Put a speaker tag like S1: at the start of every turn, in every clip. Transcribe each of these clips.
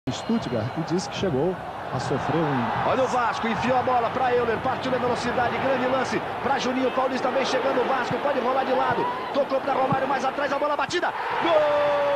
S1: Stuttgart e disse que chegou a sofrer
S2: Olha o Vasco, enfiou a bola para Euler, partiu na velocidade, grande lance para Juninho Paulista, vem chegando o Vasco, pode rolar de lado, tocou para Romário, mais atrás a bola batida, gol!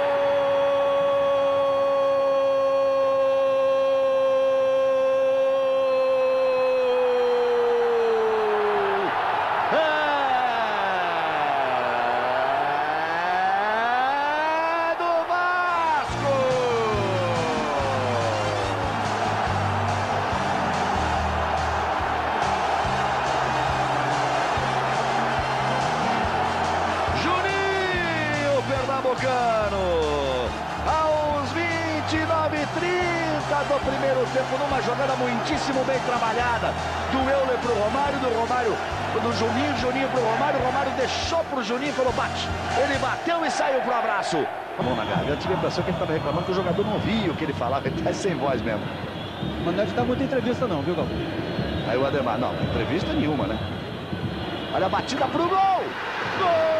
S2: Aos 29:30 do primeiro tempo, numa jogada muitíssimo bem trabalhada, do Euler pro Romário, do Romário do Juninho pro Romário, o Romário deixou pro Juninho e falou bate, ele bateu e saiu pro abraço. A mão na garganta, tive a impressão que ele estava reclamando que o jogador não ouvia o que ele falava, ele tá sem voz mesmo.
S1: Mas não deve estar muita entrevista não, viu, Galvão?
S2: Aí o Ademar, não, entrevista nenhuma, né? Olha a batida pro gol! Gol!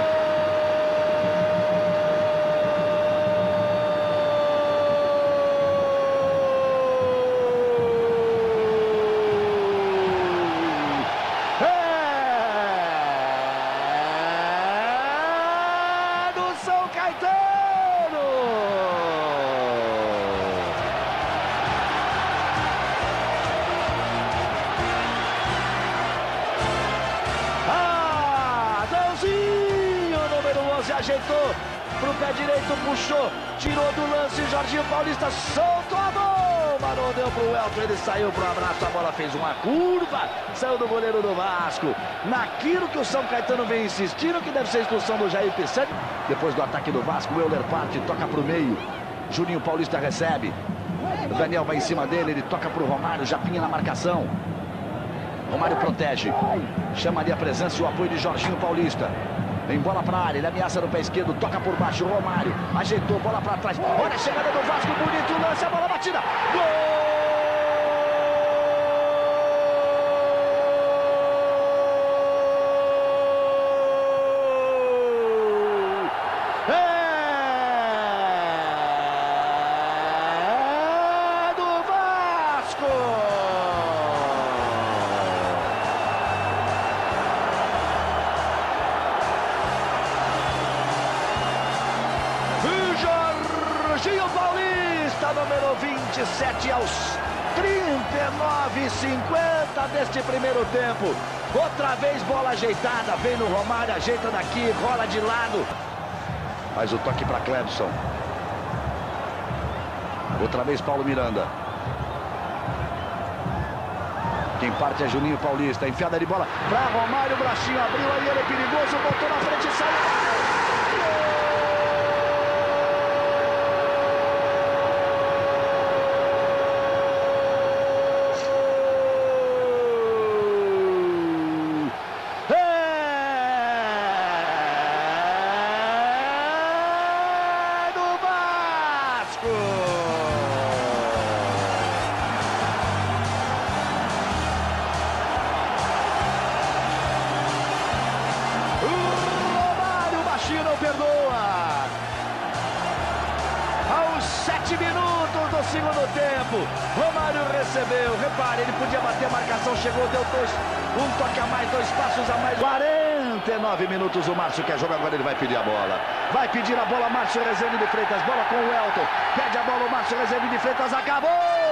S2: São Caetano! Adãozinho, número 11, ajeitou pro pé direito, puxou, tirou do lance, Jorginho Paulista soltou a bomba, não deu pro Elton, ele saiu pro abraço, a bola fez uma curva, saiu do goleiro do Vasco, naquilo que o São Caetano vem insistindo, que deve ser a expulsão do Jair Pissani. Depois do ataque do Vasco, o Euler parte, toca pro meio, Juninho Paulista recebe, o Daniel vai em cima dele, ele toca pro Romário, Japinha na marcação, Romário protege, chama ali a presença e o apoio de Jorginho Paulista. Vem bola pra área, ele ameaça no pé esquerdo, toca por baixo, Romário, ajeitou, bola pra trás, olha a chegada do Vasco, bonito lance, a bola batida, gol! Jorginho Paulista, número 27, aos 39:50 deste primeiro tempo. Outra vez bola ajeitada, vem no Romário, ajeita daqui, rola de lado. Faz o toque para Clebson. Outra vez Paulo Miranda. Quem parte é Juninho Paulista, enfiada de bola para Romário, o brachinho abriu, aí ele é perigoso, botou na frente e saiu. Não perdoa. Aos 7 minutos do segundo tempo, Romário recebeu, repare, ele podia bater a marcação, chegou, deu um toque a mais, 2 passos a mais. 49 minutos, o Márcio quer jogar, agora ele vai pedir a bola. Vai pedir a bola, Márcio Rezende de Freitas, bola com o Elton, pede a bola, o Márcio Rezende de Freitas, acabou!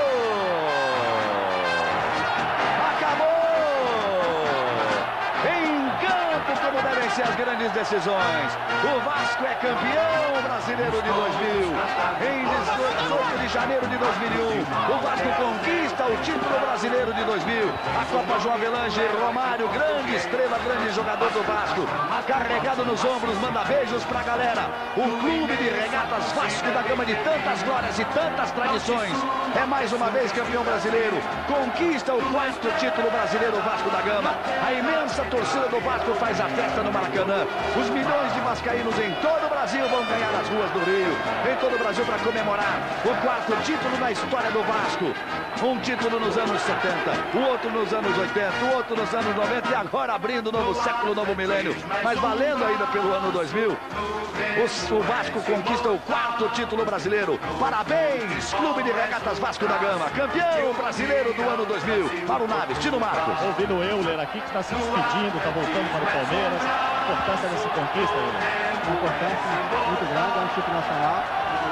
S2: Como devem ser as grandes decisões. O Vasco é campeão brasileiro de 2000. Em 18 de janeiro de 2001, o Vasco conquista o título brasileiro de 2000. A Copa João Avelange, Romário, grande estrela, grande jogador do Vasco. Carregado nos ombros, manda beijos pra galera. O clube de regatas Vasco da Gama, de tantas glórias e tantas tradições, é mais uma vez campeão brasileiro. Conquista o 4º título brasileiro, Vasco da Gama. A imensa torcida do Vasco faz a festa no Maracanã. Os milhões de vascaínos em todo o Brasil Brasil vão ganhar as ruas do Rio. Vem todo o Brasil para comemorar o quarto título na história do Vasco. Um título nos anos 70, o outro nos anos 80, o outro nos anos 90 e agora abrindo o novo século, novo milênio. Mas valendo ainda pelo ano 2000, o Vasco conquista o quarto título brasileiro. Parabéns, Clube de Regatas Vasco da Gama, campeão brasileiro do ano 2000. Para o Naves, Tino Marcos.
S3: Ouvindo o Euler aqui que está se despedindo, está voltando para o Palmeiras. A importância dessa conquista, Euler?
S4: Uma importância muito grande, é um título nacional.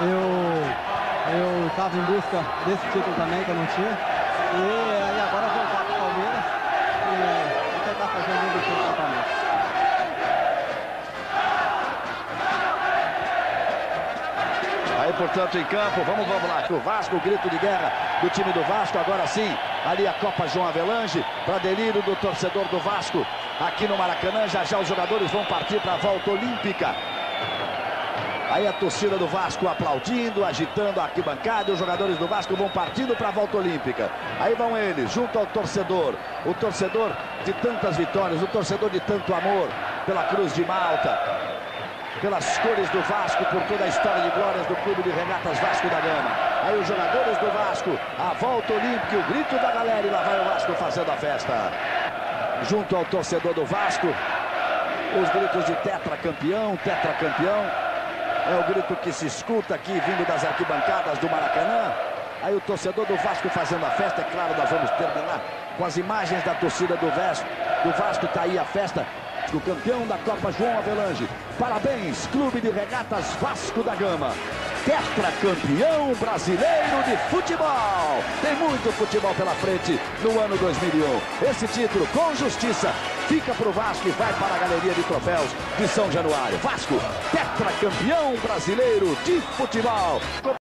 S4: Eu estava em busca desse título também, que eu não tinha. E agora voltar para o Palmeiras e tentar fazer um grande título para o Palmeiras.
S2: Aí, portanto, em campo, vamos lá, o Vasco, o grito de guerra do time do Vasco, agora sim, ali a Copa João Avelange, para delírio do torcedor do Vasco, aqui no Maracanã, já os jogadores vão partir para a volta olímpica. Aí a torcida do Vasco aplaudindo, agitando a arquibancada, e os jogadores do Vasco vão partindo para a volta olímpica. Aí vão eles, junto ao torcedor, o torcedor de tantas vitórias, o torcedor de tanto amor pela Cruz de Malta, pelas cores do Vasco, por toda a história de glórias do Clube de Regatas Vasco da Gama. Aí os jogadores do Vasco, a volta olímpica, o grito da galera, e lá vai o Vasco fazendo a festa. Junto ao torcedor do Vasco, os gritos de tetracampeão, tetracampeão. É o grito que se escuta aqui, vindo das arquibancadas do Maracanã. Aí o torcedor do Vasco fazendo a festa. É claro, nós vamos terminar com as imagens da torcida do Vasco. Tá aí a festa do campeão da Copa João Avelange. Parabéns, Clube de Regatas Vasco da Gama. Tetracampeão brasileiro de futebol. Tem muito futebol pela frente no ano 2001. Esse título, com justiça, fica para o Vasco e vai para a galeria de troféus de São Januário. Vasco, tetracampeão brasileiro de futebol.